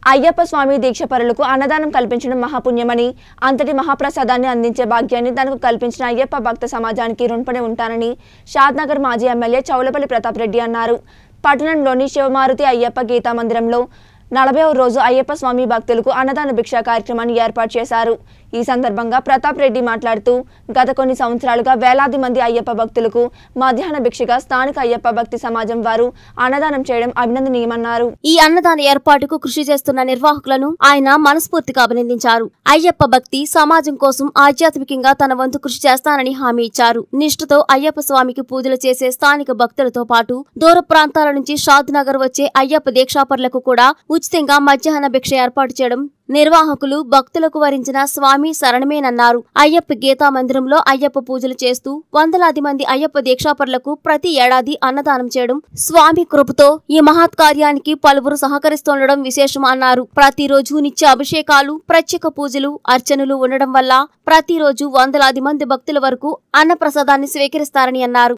అయ్యప్ప స్వామి దీక్షపరులకు అన్నదానం కల్పించడం మహాపుణ్యమని, అంతటి మహాప్రసాదాన్ని అందించే భాగ్యాన్ని తనకు కల్పించిన అయ్యప్ప భక్త సమాజానికి రుణపడి ఉంటానని షాద్నగర్ మాజీ ఎమ్మెల్యే చౌలపల్లి ప్రతాప్ రెడ్డి అన్నారు. పట్టణంలోని శివమారుతి అయ్యప్ప గీతా మందిరంలో 40వ రోజు అయ్యప్ప స్వామి భక్తులకు అన్నదాన భిక్ష కార్యక్రమాన్ని ఏర్పాటు చేశారు. ఈ సందర్భంగా ప్రతాప్ రెడ్డి మాట్లాడుతూ గత కొన్ని సంవత్సరాలుగా వేలాది మంది అయ్యప్ప భక్తులకు మధ్యాహ్న భిక్షగా స్థానిక అయ్యప్ప భక్తి సమాజం వారు అన్నదానం చేయడం అభినందనీయమన్నారు. ఈ అన్నదాన ఏర్పాటుకు కృషి చేస్తున్న నిర్వాహకులను ఆయన మనస్ఫూర్తిగా అభినందించారు. అయ్యప్ప భక్తి సమాజం కోసం ఆధ్యాత్మికంగా తన వంతు కృషి చేస్తానని హామీ ఇచ్చారు. నిష్ఠతో అయ్యప్ప స్వామికి పూజలు చేసే స్థానిక భక్తులతో పాటు దూర ప్రాంతాల నుంచి షాద్నగర్ వచ్చే అయ్యప్ప దీక్షాపరులకు కూడా ఉచితంగా మధ్యాహ్న భిక్ష ఏర్పాటు చేయడం నిర్వాహకులు భక్తులకు వరించిన స్వామి శరణమేనన్నారు. అయ్యప్ప గీతా మందిరంలో అయ్యప్ప పూజలు చేస్తూ వందలాది మంది అయ్యప్ప దీక్షాపరులకు ప్రతి ఏడాది అన్నదానం చేయడం స్వామి కృపతో ఈ మహత్ కార్యానికి పలువురు సహకరిస్తుండడం విశేషం అన్నారు. ప్రతిరోజు నిత్య అభిషేకాలు, ప్రత్యేక పూజలు, అర్చనలు ఉండడం వల్ల ప్రతిరోజు వందలాది మంది భక్తుల వరకు అన్నప్రసాదాన్ని స్వీకరిస్తారని అన్నారు.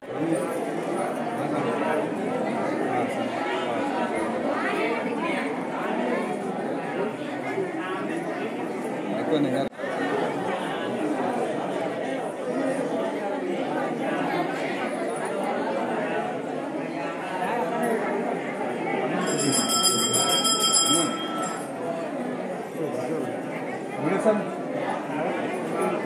Con